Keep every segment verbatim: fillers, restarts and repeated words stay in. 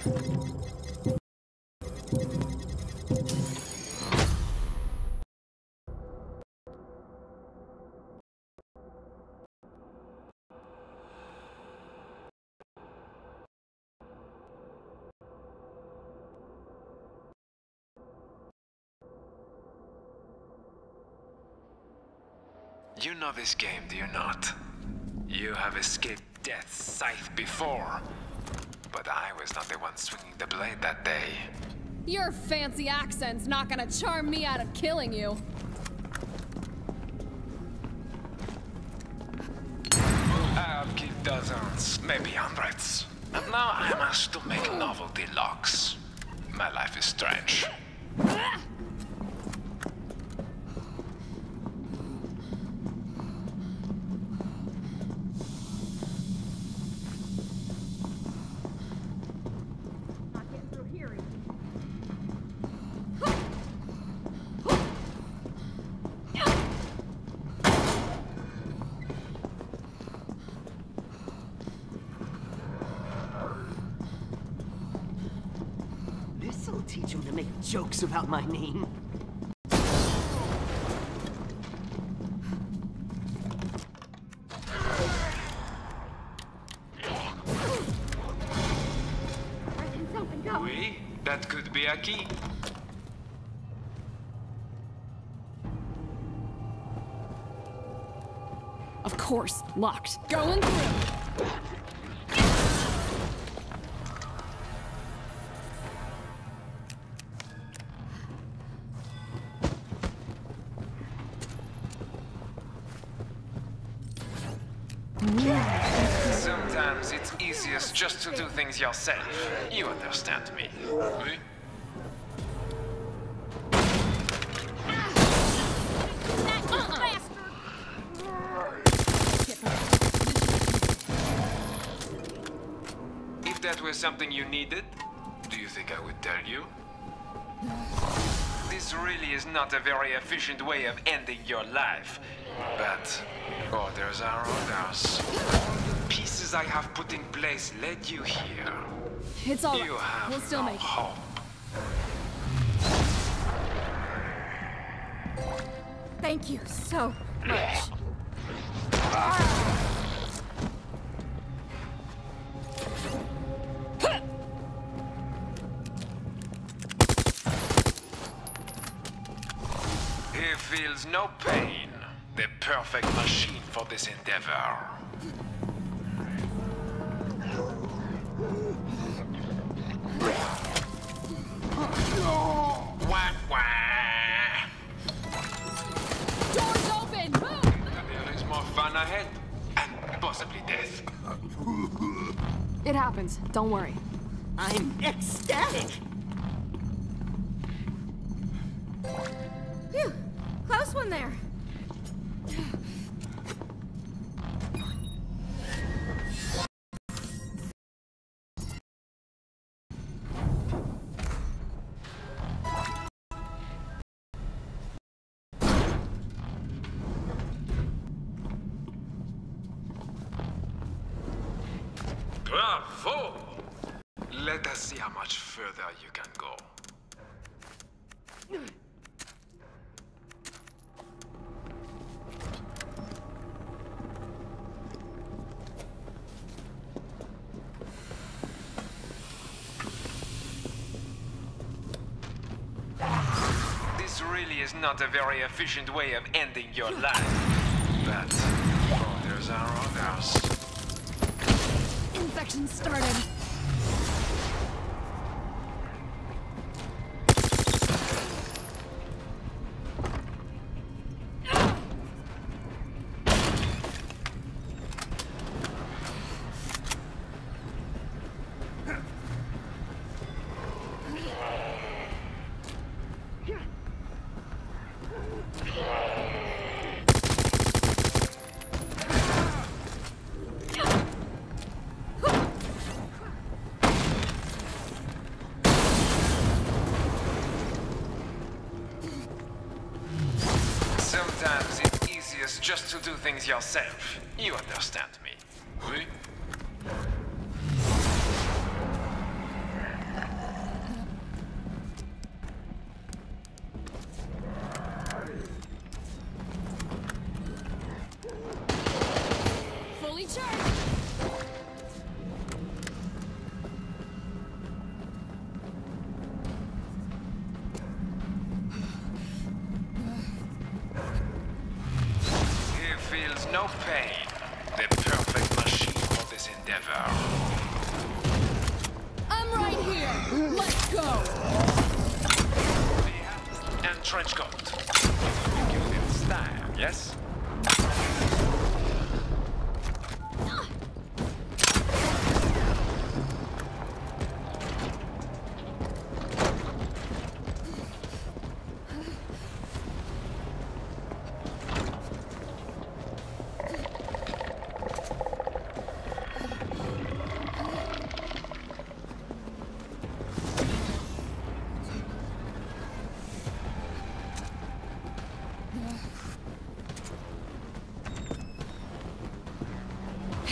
You know this game, do you not? You have escaped death's scythe before, but I was not the one swinging the blade that day. Your fancy accent's not gonna charm me out of killing you. I have killed dozens, maybe hundreds. And now I must to make novelty locks. My life is strange. This'll teach him to make jokes about my name. Oui, that could be a key. Of course, locked. Going through. Sometimes it's easiest just to do things yourself. You understand me. Oui? If that was something you needed, do you think I would tell you? This really is not a very efficient way of ending your life. But orders are orders. The pieces I have put in place led you here. It's all You right. have We'll still no make it. hope. Thank you so much. He feels no pain. The perfect machine for this endeavor. Wah, wah. Doors open! Move! There is more fun ahead, and possibly death. It happens. Don't worry. I'm ecstatic! Phew! Close one there. Bravo! Let us see how much further you can go. This really is not a very efficient way of ending your life. But orders are orders. Infection started. Sometimes it's easiest just to do things yourself. You understand me. Oui?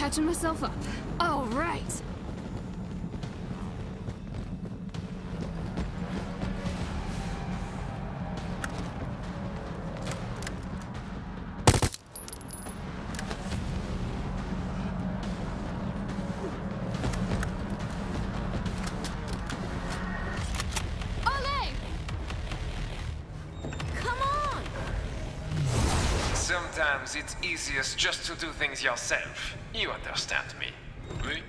Catching myself up. All right. Sometimes it's easiest just to do things yourself. You understand me? Oui?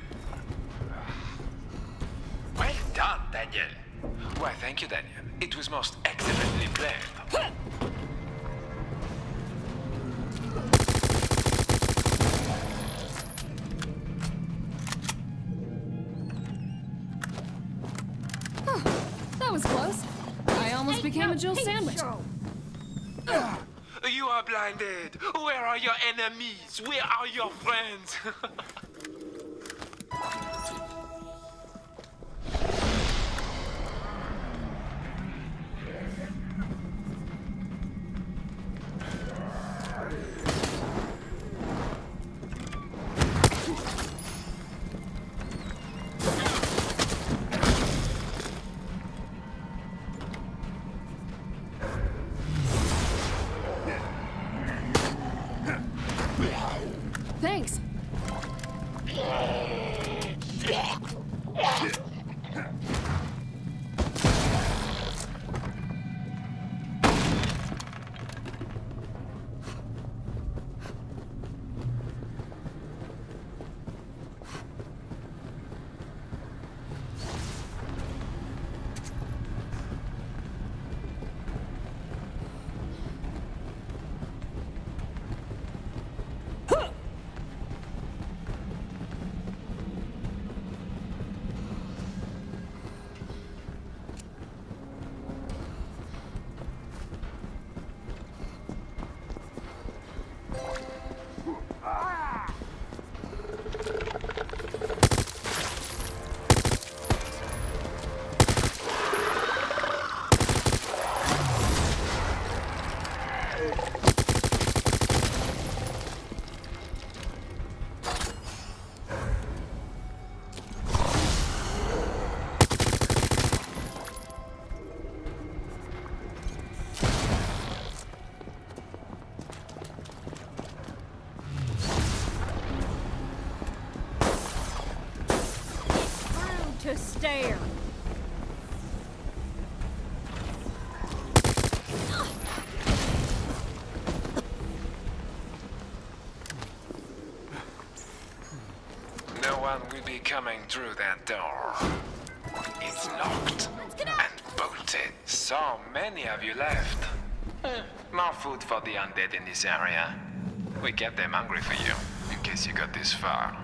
Well done, Daniel. Why, thank you, Daniel. It was most excellently played. Oh, that was close. I almost Hey, became no, a Jill hey, sandwich. Joe. You are blinded. Where are your enemies? Where are your friends? Thanks. To stare. No one will be coming through that door. It's locked and bolted. So many of you left. Eh, more food for the undead in this area. We kept them hungry for you, in case you got this far.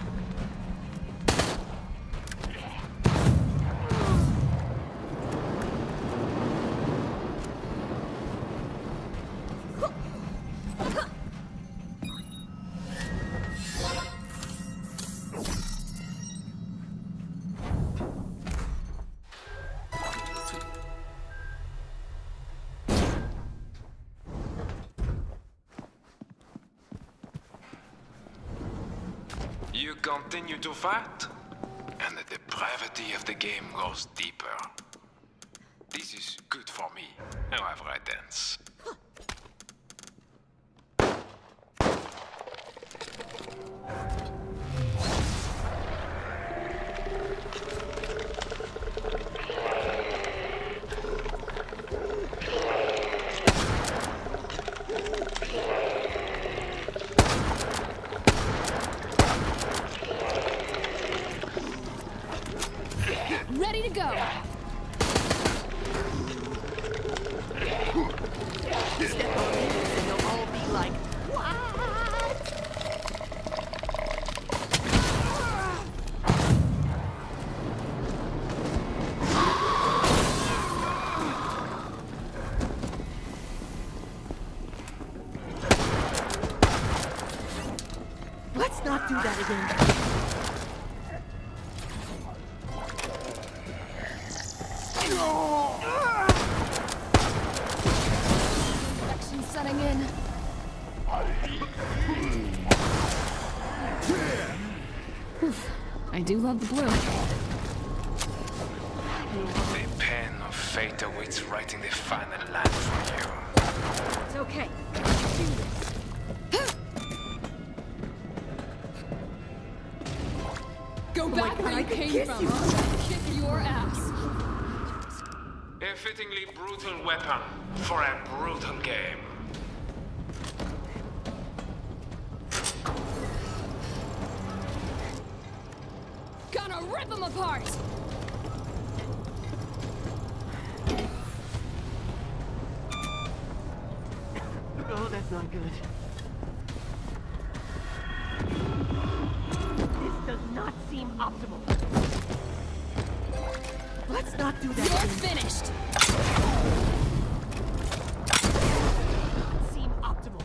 You continue to fight, and the depravity of the game goes deeper. This is good for me, however I dance. Ready to go. Step on it and they'll all be like, what? Let's not do that again. Action setting in. Yeah. I do love the blue. The pen of fate awaits writing the final line for you. It's okay. Let's do this. Go back where you came from. I'll try to kick your ass. A fittingly brutal weapon for a brutal game. Gonna rip them apart! Oh, that's not good. This does not seem optimal. Let's not do that. You're again. finished! Doesn't seem optimal.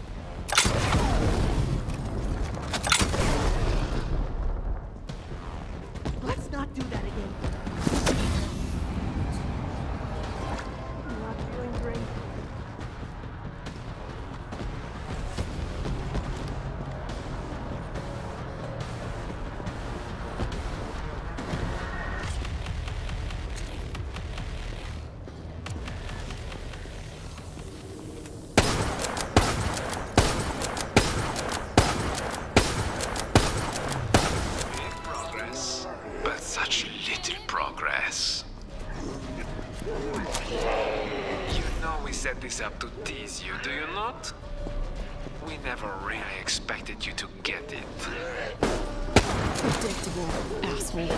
Let's not do that again. I'm not feeling great. Progress, but such little progress. You know we set this up to tease you, do you not? We never really expected you to get it. Predictable, asshole.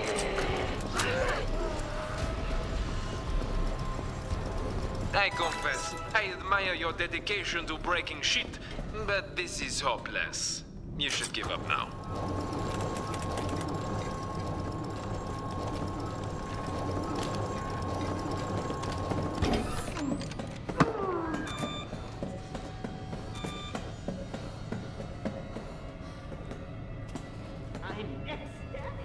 I confess, I admire your dedication to breaking shit, but this is hopeless. You should give up now. I'm ecstatic.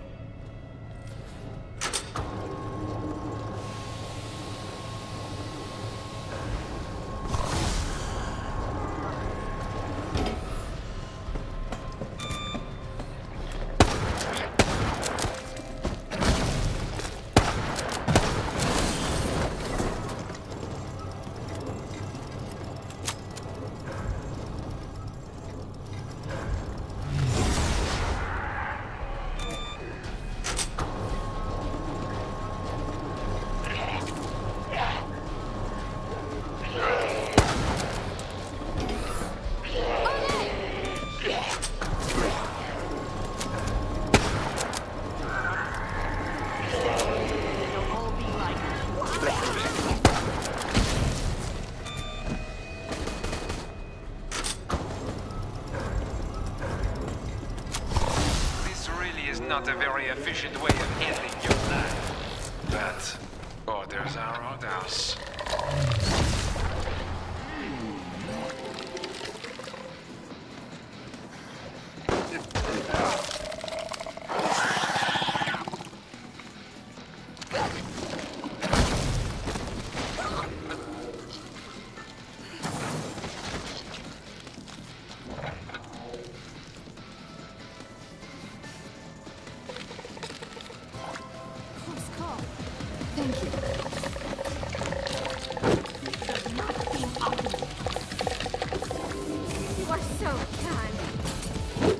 They'll all be like, This really is not a very efficient way of ending your life. But orders are orders. Close call. Thank you. does not seem optimal. You are so kind.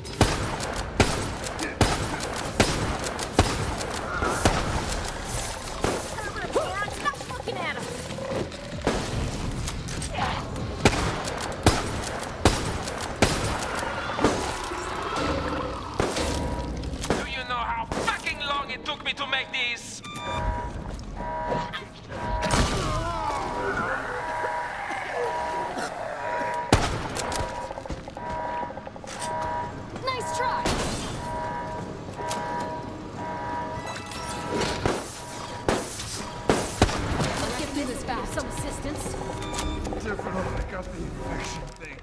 Stop looking at us. Do you know how fucking long it took me to make these? Nice try! Let's get through this fast. Some assistance. Different, I got the infection thing.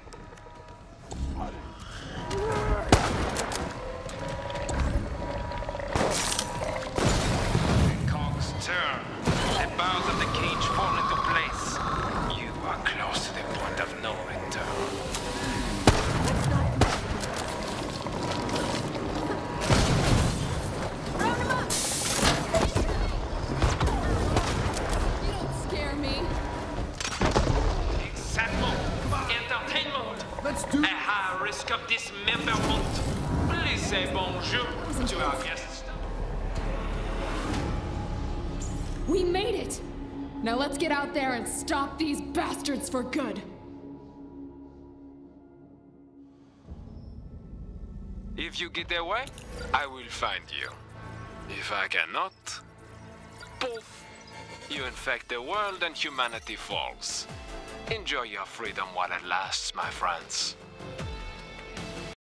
want. Please say bonjour to our guests. We made it! Now let's get out there and stop these bastards for good. If you get away, I will find you. If I cannot, poof, you infect the world and humanity falls. Enjoy your freedom while it lasts, my friends.